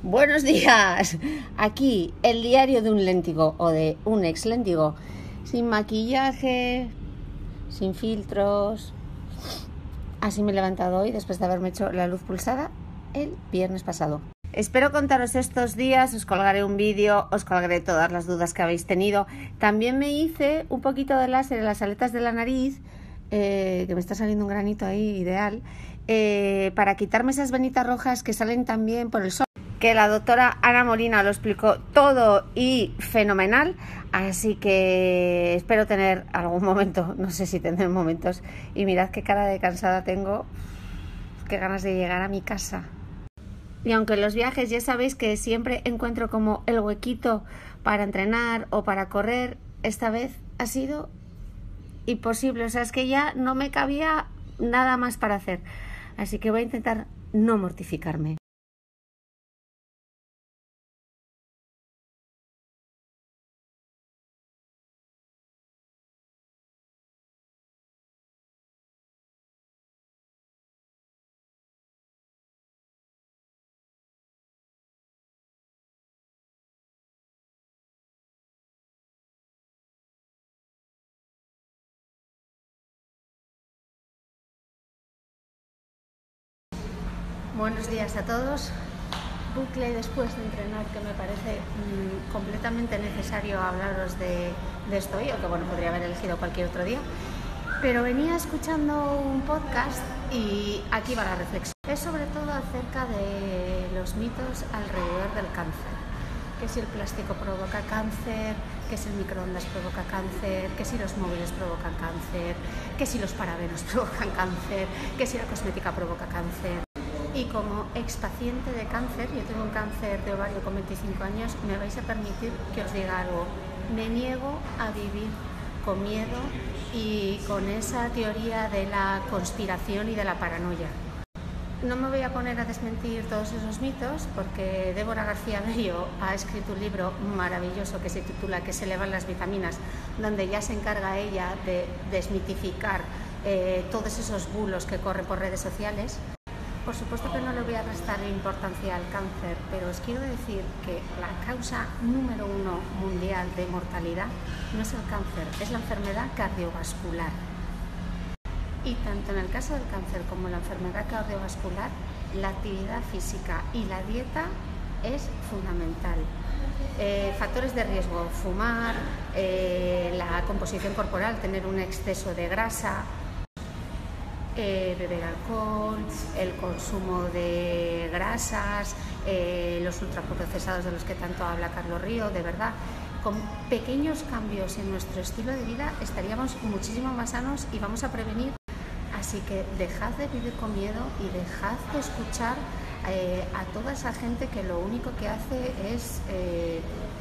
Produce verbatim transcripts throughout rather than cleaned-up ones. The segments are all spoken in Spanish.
Buenos días, aquí el diario de un léntigo o de un ex léntigo, sin maquillaje, sin filtros. Así me he levantado hoy después de haberme hecho la luz pulsada el viernes pasado. Espero contaros estos días, os colgaré un vídeo, os colgaré todas las dudas que habéis tenido. También me hice un poquito de láser en las aletas de la nariz, eh, que me está saliendo un granito ahí ideal, eh, para quitarme esas venitas rojas que salen también por el sol. Que la doctora Ana Molina lo explicó todo y fenomenal, así que espero tener algún momento, no sé si tendré momentos, y mirad qué cara de cansada tengo, qué ganas de llegar a mi casa. Y aunque en los viajes ya sabéis que siempre encuentro como el huequito para entrenar o para correr, esta vez ha sido imposible, o sea, es que ya no me cabía nada más para hacer, así que voy a intentar no mortificarme. Buenos días a todos. Bucle después de entrenar que me parece mmm, completamente necesario hablaros de, de esto hoy, aunque bueno, podría haber elegido cualquier otro día. Pero venía escuchando un podcast y aquí va la reflexión. Es sobre todo acerca de los mitos alrededor del cáncer. Que si el plástico provoca cáncer, que si el microondas provoca cáncer, que si los móviles provocan cáncer, que si los parabenos provocan cáncer, que si la cosmética provoca cáncer. Y como expaciente de cáncer, yo tengo un cáncer de ovario con veinticinco años, me vais a permitir que os diga algo. Me niego a vivir con miedo y con esa teoría de la conspiración y de la paranoia. No me voy a poner a desmentir todos esos mitos porque Débora García Bello ha escrito un libro maravilloso que se titula Que se elevan las vitaminas, donde ya se encarga ella de desmitificar eh, todos esos bulos que corren por redes sociales. Por supuesto que no le voy a restar importancia al cáncer, pero os quiero decir que la causa número uno mundial de mortalidad no es el cáncer, es la enfermedad cardiovascular. Y tanto en el caso del cáncer como en la enfermedad cardiovascular, la actividad física y la dieta es fundamental. Eh, factores de riesgo: fumar, eh, la composición corporal, tener un exceso de grasa, Eh, beber alcohol, el consumo de grasas, eh, los ultraprocesados de los que tanto habla Carlos Río. De verdad, con pequeños cambios en nuestro estilo de vida estaríamos muchísimo más sanos y vamos a prevenir. Así que dejad de vivir con miedo y dejad de escuchar eh, a toda esa gente que lo único que hace es eh,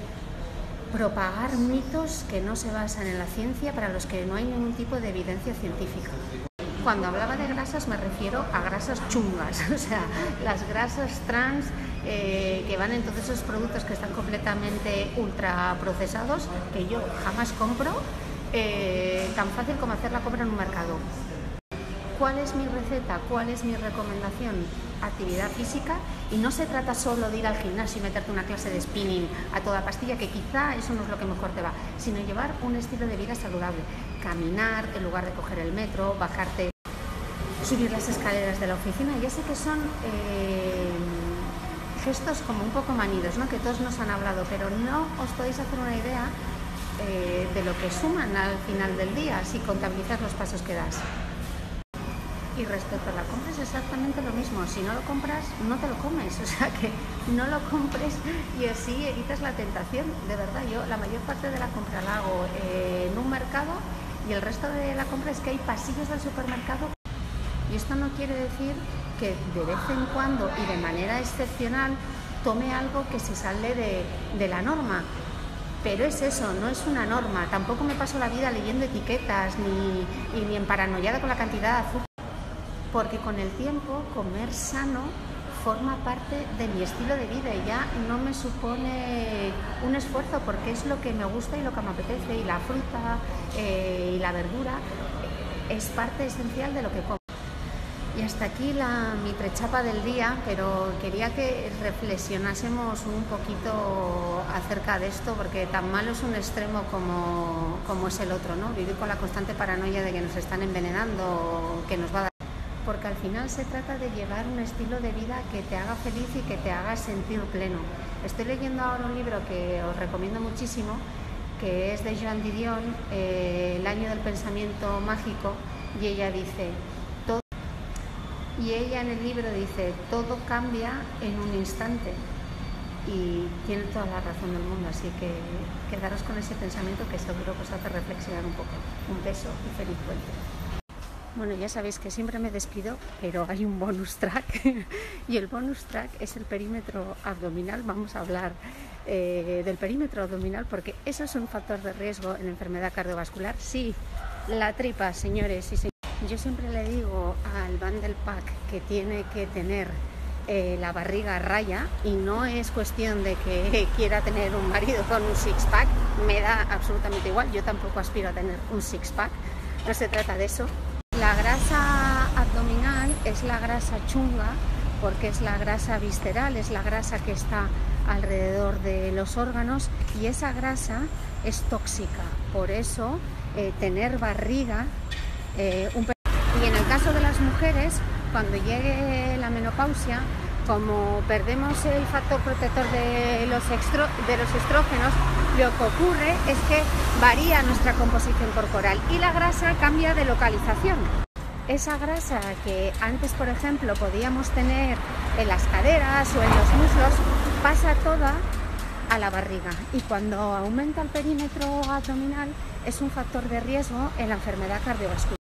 propagar mitos que no se basan en la ciencia, para los que no hay ningún tipo de evidencia científica. Cuando hablaba de grasas me refiero a grasas chungas, o sea, las grasas trans eh, que van en todos esos productos que están completamente ultraprocesados, que yo jamás compro, eh, tan fácil como hacer la compra en un mercado. ¿Cuál es mi receta? ¿Cuál es mi recomendación? Actividad física, y no se trata solo de ir al gimnasio y meterte una clase de spinning a toda pastilla, que quizá eso no es lo que mejor te va, sino llevar un estilo de vida saludable. Caminar en lugar de coger el metro, bajarte, subir las escaleras de la oficina. Ya sé que son eh, gestos como un poco manidos, ¿no?, que todos nos han hablado, pero no os podéis hacer una idea eh, de lo que suman al final del día si contabilizas los pasos que das. Y respecto a la compra es exactamente lo mismo. Si no lo compras, no te lo comes. O sea que no lo compres y así evitas la tentación. De verdad, yo la mayor parte de la compra la hago eh, en un mercado, y el resto de la compra es que hay pasillos del supermercado. Y esto no quiere decir que de vez en cuando y de manera excepcional tome algo que se sale de, de la norma. Pero es eso, no es una norma. Tampoco me paso la vida leyendo etiquetas ni, y ni emparanoiada con la cantidad de azúcar. Porque con el tiempo comer sano forma parte de mi estilo de vida y ya no me supone un esfuerzo, porque es lo que me gusta y lo que me apetece, y la fruta eh, y la verdura es parte esencial de lo que como. Y hasta aquí la, mi prechapa del día, pero quería que reflexionásemos un poquito acerca de esto, porque tan malo es un extremo como, como es el otro, ¿no? Vivir con la constante paranoia de que nos están envenenando, que nos va a dar... Porque al final se trata de llevar un estilo de vida que te haga feliz y que te haga sentir pleno. Estoy leyendo ahora un libro que os recomiendo muchísimo, que es de Joan Didion, eh, El año del pensamiento mágico, y ella dice... Y ella en el libro dice, todo cambia en un instante, y tiene toda la razón del mundo, así que quedaros con ese pensamiento que seguro que os hace reflexionar un poco. Un beso y feliz puente. Bueno, ya sabéis que siempre me despido, pero hay un bonus track y el bonus track es el perímetro abdominal. Vamos a hablar eh, del perímetro abdominal porque eso es un factor de riesgo en enfermedad cardiovascular. Sí, la tripa, señores y señores. Yo siempre le digo al bundle pack que tiene que tener eh, la barriga a raya, y no es cuestión de que quiera tener un marido con un six pack, me da absolutamente igual, yo tampoco aspiro a tener un six pack, no se trata de eso. La grasa abdominal es la grasa chunga porque es la grasa visceral, es la grasa que está alrededor de los órganos, y esa grasa es tóxica, por eso eh, tener barriga eh, un Y en el caso de las mujeres, cuando llegue la menopausia, como perdemos el factor protector de los, extro, de los estrógenos, lo que ocurre es que varía nuestra composición corporal y la grasa cambia de localización. Esa grasa que antes, por ejemplo, podíamos tener en las caderas o en los muslos, pasa toda a la barriga, y cuando aumenta el perímetro abdominal es un factor de riesgo en la enfermedad cardiovascular.